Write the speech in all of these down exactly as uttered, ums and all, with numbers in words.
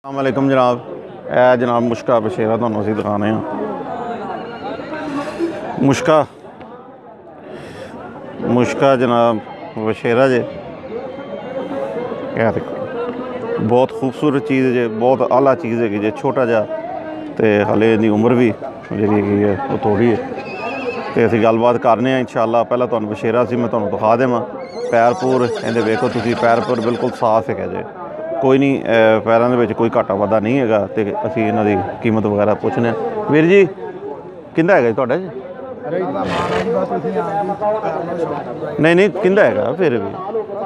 अस्सलामुअलैकुम जनाब, ए जनाब मुश्का बशेरा तुहानूं असीं दिखाने हैं। मुश्का मुश्का जनाब बशेरा जे देखो बहुत खूबसूरत चीज़ जे, बहुत आला चीज़ है जे। छोटा जा तो हले इहदी उम्र भी जी है वो थोड़ी है। तो असीं गलबात करने हैं इंशाअल्लाह। पहला तुहानूं बशेरा सी मैं तुहानूं दिखा देवां। पैर पूर इहदे वेखो तुसीं, पैर पूर बिल्कुल साफ है जे, कोई नहीं पैरों के कोई घाटा वाधा नहीं है। तो असीं इन्हां दी कीमत वगैरह पुछने। वीर जी किंदा है तुहाडा जी? नहीं नहीं किंदा है फिर भी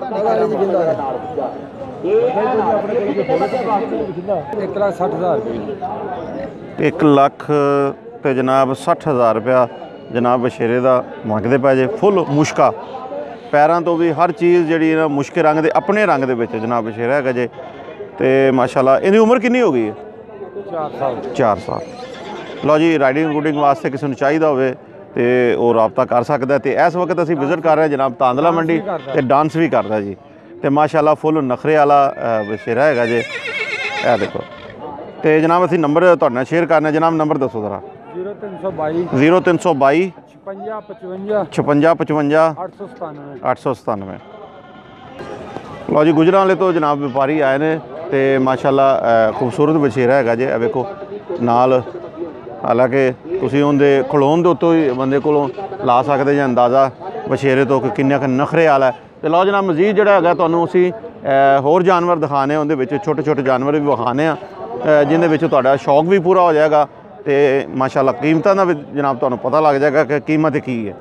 एक लाख सठ हज़ार एक लख तो जनाब सठ हज़ार रुपया जनाब बशेरे का मंगते पै जे। फुल मुश्का पैरों तो भी हर चीज़ जी ना मुश्के रंग के अपने रंग के जनाब बशेरा है जे। तो माशाल्लाह इहदी उम्र कितनी हो गई है? चार साल चार साल। लो जी राइडिंग रूडिंग वास्ते किसी को चाहिए हो तो वह रबता कर सकता है। तो इस वक्त असीं विजिट कर रहे हैं जनाब तांदला मंडी, तो डांस भी करता जी। तो माशाल्लाह फुल नखरे वाला बशेरा है जे। यह देखो तो जनाब असीं नंबर तुहाडे नाल शेयर करना। जनाब नंबर दसो जरा। जीरो तीन सौ बाई जीरो तीन सौ बाई छपंजा पचवंजा छपंजा पचवंजा अठ सौ सतानवे अठ सौ सतानवे। लो जी गुजरांवाले तो जनाब व्यापारी आए ने। तो माशाल्लाह खूबसूरत बशेरा है जे। वेखो नाल, हालांकि तुसीं उहदे खलोन दे उत्तों ही बंदे कोलों ला सकते जे अंदाज़ा बशेरे तो कि किन्ना क नखरे वाला है। तो लो जनाब मजीद जिहड़ा हैगा तुहानूं असीं होर जानवर दिखाने, उहदे विच छोटे छोटे जानवर भी विखाने आ, जिहदे विच तुहाडा शौक भी पूरा हो जाएगा। तो माशाल्लाह कीमतां दा भी जनाब तुहानूं पता लग जाएगा कि कीमत की है।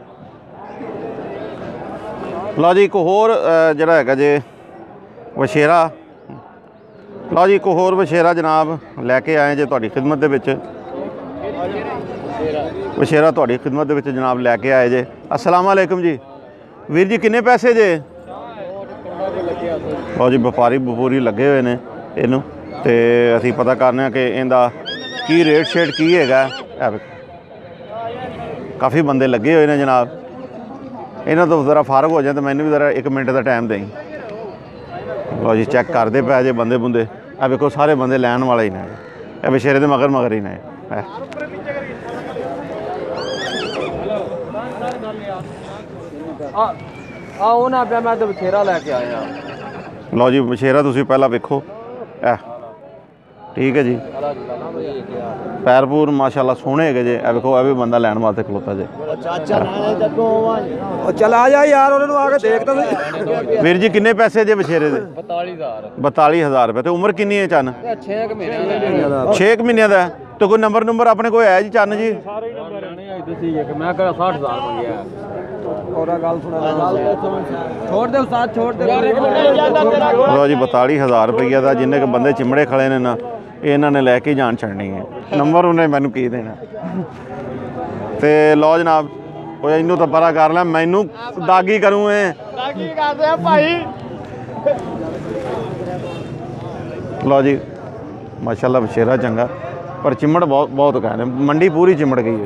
लो जी एक होर जिहड़ा हैगा जे बशेरा, लो जी एक होर बशेरा जनाब लैके आए जे तुहाडी खिदमत दे विच। बशेरा तुहाडी खिदमत दे विच जनाब लैके आए जे। अस्सलाम वालेकुम जी। वीर जी किन्ने पैसे जे? लो जी व्यापारी बपूरी लगे हुए ने इनू। तो असीं पता करने कि इहदा की रेट शेट की हैगा। काफ़ी बंदे लगे हुए ने जनाब। इन्हां तो ज़रा फारग हो जाए तो मैनू भी ज़रा एक मिनट का टाइम दें। लो जी चैक करते पै जे बंदे बुंदे। आ वेखो सारे बंदे लैन वाले ही ने, ए बशेरे दे मगर मगर ही ने। आओ ना पे मैं तो बथेरा लैके आया। लो जी बशेरा तुसीं पहला वेखो। ए ठीक है जी, पैर पूर माशाल्लाह सोहने है जे। ए वेखो ए भी बंदा लैन वास्ते खलोता जे। चल आ जा यार उन्होंने आके देख तो सही। वीर जी किन्ने पैसे जे बशेरे दे? बताली हज़ार बताली हज़ार रुपये। तो उम्र किन्नी है चन? छे महीने छे क महीने का। तो कोई नंबर नंबर अपने कोई है जी चन जी? मैं कह साठ हज़ार मंगया और गल सुना छोड़ दे उस्ताद छोड़ दे। लो जी बताली हज़ार रुपये का जिन्ने क बंदे चिमड़े खड़े ने ना इन्हों ने लैके जान छड़नी है। नंबर उन्हें मैनू की देना। तो लो जनाब वो इनू तो पता कर लिया, मैनू दागी करूँ भाई। लो जी माशाल्लाह बशेरा चंगा, पर चिमड़ बहुत बहुत कहने मंडी पूरी चिमड़ गई है।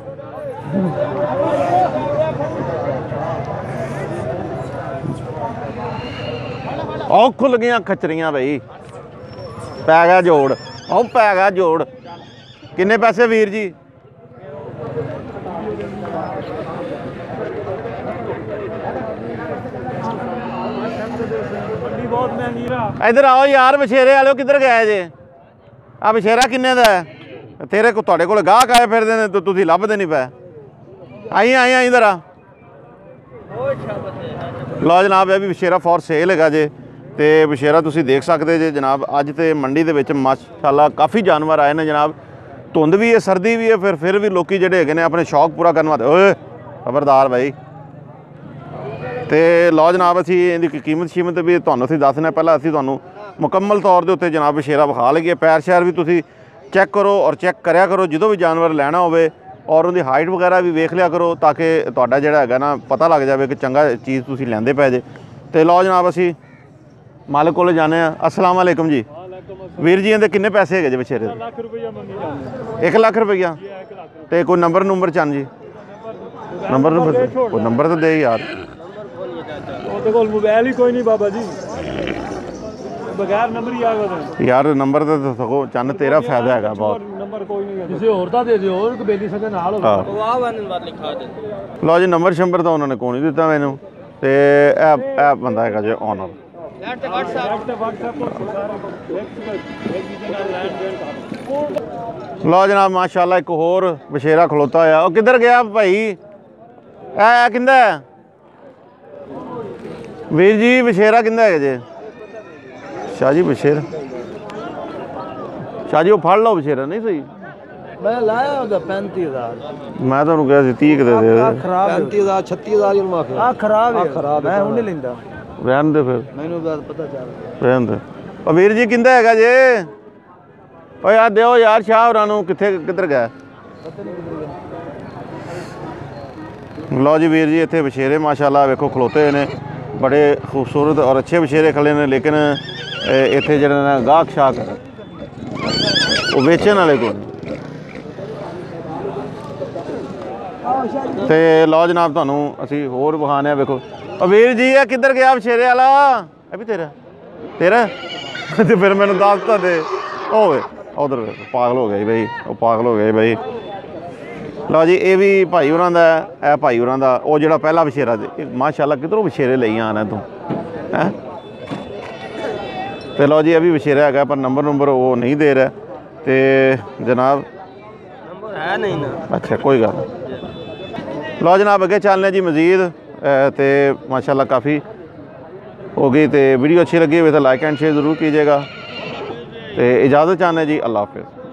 औ खुल गई खचरियाँ बई, पै गया जोड़। औ पै गया जोड़। किन्ने पैसे वीर जी? इधर आओ यार बशेरे वाले किधर गए जे? आ बशेरा किन्ने दा है? तेरे को तुहाडे कोल गाहक आए फिरदे ने तो तुसीं लभदे नहीं पै। आई आई आई इधर आ। लो जनाब यह भी बशेरा फॉर सेल है जे। तो बशेरा तुसीं देख सकते जे जनाब। अज तो मंडी दे विच माशाल्लाह काफ़ी जानवर आए ने जनाब। धुंध भी है, सर्दी भी है, फिर फिर भी लोग जोड़े है अपने शौक पूरा करने वास्ते। ओए खबरदार भाई। तो लो जनाब असीं इहदी कीमत शीमत भी तुहानूं असीं दसने। पहला असीं तुहानूं मुकम्मल तौर के उत्ते जनाब बशेरा विखा लईए। पैर शैर भी तुसीं चैक करो और चैक करया करो जो भी जानवर लैना होवे, और उनकी हाइट वगैरह भी वेख लिया करो ताकि तुहाडा जिहड़ा हैगा ना पता लग जाए कि चंगा चीज़ तुसीं लैंदे पै जे। तो लो जनाब असीं मालिक कोल जाने। अस्सलाम वालेकुम जी। वीर जी इहदे किन्ने पैसे है जे बशेरे? एक लाख रुपया। तो कोई नंबर नंबर चन जी? नंबर नंबर कोई नंबर तो दे यार। मोबाइल ही कोई नहीं बाबा जी। ਬਗੈਰ ਨੰਬਰ ਹੀ ਆ ਗਿਆ ਯਾਰ ਨੰਬਰ ਤੇ ਤਾਂ ਸਗੋਂ ਚੰਨ ਤੇਰਾ ਫਾਇਦਾ ਹੈਗਾ ਬਹੁਤ। ਨੰਬਰ ਕੋਈ ਨਹੀਂ ਕਿਸੇ ਹੋਰ ਦਾ ਦੇ ਦਿਓ ਇੱਕ ਬੇਲੀ ਸਕੇ ਨਾਲ ਹੋਵੇ ਆਹ ਵਾਹ ਵਾਹ ਨੰਬਰ ਲਿਖਾ ਦੇ ਲਓ ਜੀ ਨੰਬਰ ਸ਼ੰਬਰ ਤਾਂ ਉਹਨਾਂ ਨੇ ਕੋਈ ਨਹੀਂ ਦਿੱਤਾ ਮੈਨੂੰ ਤੇ ਇਹ ਇਹ ਬੰਦਾ ਹੈਗਾ ਜੇ ਓਨਰ ਲੈਟ ਤੇ WhatsApp ਤੇ WhatsApp ਤੋਂ ਸਾਰੇ ਇੱਕ ਦੂਜੇ ਨਾਲ ਲੈਣ ਦੇਣ ਕਰ ਲਓ ਜਨਾਬ ਮਾਸ਼ਾਅੱਲਾ ਇੱਕ ਹੋਰ ਬਸ਼ੇਰਾ ਖਲੋਤਾ ਹੋਇਆ। ਉਹ ਕਿੱਧਰ ਗਿਆ ਭਾਈ? ਇਹ ਕਿੰਦਾ ਹੈ ਵੀਰ ਜੀ? ਬਸ਼ੇਰਾ ਕਿੰਦਾ ਹੈਗਾ ਜੇ? ਸ਼ਾਹ ਜੀ ਬਸ਼ੇਰਾ ਸ਼ਾਹ ਜੀ ਉਹ ਫੜ ਲਓ ਬਸ਼ੇਰਾ ਨਹੀਂ ਸਹੀ ਮੈਂ ਲਾਇਆ ਉਹਦਾ ਪੈਂਤੀ ਹਜ਼ਾਰ ਮੈਂ ਤੁਹਾਨੂੰ ਕਿਹਾ ਸੀ ਤੀਹ ਕੁ ਦੇ ਦੇ ਖਰਾਬ ਪੈਂਤੀ ਹਜ਼ਾਰ ਛੱਤੀ ਹਜ਼ਾਰ ਇਹਨੂੰ ਮਾਫੀ ਆ ਖਰਾਬ ਹੈ ਖਰਾਬ ਮੈਂ ਹੁਣ ਨਹੀਂ ਲੈਂਦਾ ਰਹਿਣ ਦੇ ਫਿਰ ਮੈਨੂੰ ਬਾਤ ਪਤਾ ਚੱਲ ਰਹਿਣ ਦੇ। ਉਹ ਵੀਰ ਜੀ ਕਿੰਦਾ ਹੈਗਾ ਜੇ? ਓ ਯਾਰ ਦਿਓ ਯਾਰ ਸ਼ਾਹ ਹੋਰਾਂ ਨੂੰ ਕਿੱਥੇ ਕਿੱਧਰ ਗਿਆ? ਲਓ ਜੀ ਵੀਰ ਜੀ ਇੱਥੇ ਬਸ਼ੇਰੇ ਮਾਸ਼ਾਅੱਲਾ ਵੇਖੋ ਖਲੋਤੇ ਹੋਏ ਨੇ ਬੜੇ ਖੂਬਸੂਰਤ ਔਰ ਅੱਛੇ ਬਸ਼ੇਰੇ ਖੜੇ ਨੇ ਲੇਕਿਨ ਇੱਥੇ ਜਿਹੜੇ ਨੇ ਗਾਹਕ ਸ਼ਾਕ ਉਹ ਵੇਚਣ ਵਾਲੇ ਕੋਲ ਤੇ ਲਓ ਜਨਾਬ ਤੁਹਾਨੂੰ ਅਸੀਂ ਹੋਰ ਵਿਖਾਉਂਦੇ ਹਾਂ ਵੇਖੋ। ਉਹ ਵੀਰ ਜੀ ਇਹ ਕਿੱਧਰ ਗਿਆ ਬਸ਼ੇਰੇ ਵਾਲਾ? ਇਹ ਵੀ ਤੇਰਾ ਤੇਰਾ ਤੇ ਫਿਰ ਮੈਨੂੰ ਦੱਸ ਤਾਂ ਦੇ। ਹੋਵੇ ਉਧਰ ਪਾਗਲ ਹੋ ਗਿਆ ਜੀ ਬਈ ਉਹ ਪਾਗਲ ਹੋ ਗਿਆ ਜੀ ਬਈ। ਲਓ ਜੀ ਇਹ ਵੀ ਭਾਈ ਹੋਰਾਂ ਦਾ ਇਹ ਭਾਈ ਹੋਰਾਂ ਦਾ ਉਹ ਜਿਹੜਾ ਪਹਿਲਾ ਬਸ਼ੇਰਾ ਤੇ ਮਾਸ਼ਾਅੱਲਾ ਕਿੱਧਰੋਂ ਬਸ਼ੇਰੇ ਲਈ ਆਣਾ ਤੂੰ ਹੈਂ। ਤੇ ਲਓ ਜੀ ਇਹ ਵੀ ਬਸ਼ੇਰਾ ਹੈਗਾ ਪਰ ਨੰਬਰ ਨੰਬਰ ਉਹ ਨਹੀਂ ਦੇ ਰਿਹਾ ਤੇ ਜਨਾਬ ਨੰਬਰ ਹੈ ਨਹੀਂ ਨਾ ਅੱਛਾ ਕੋਈ ਗੱਲ ਨਹੀਂ। ਲਓ ਜਨਾਬ ਅੱਗੇ ਚੱਲਨੇ जी मज़ीद तो माशाल्लाह काफ़ी हो गई तो वीडियो अच्छी लगी हुई तो लाइक एंड शेयर ज़रूर कीजिएगा तो इजाज़त चाहते जी अल्लाह हाफिज़।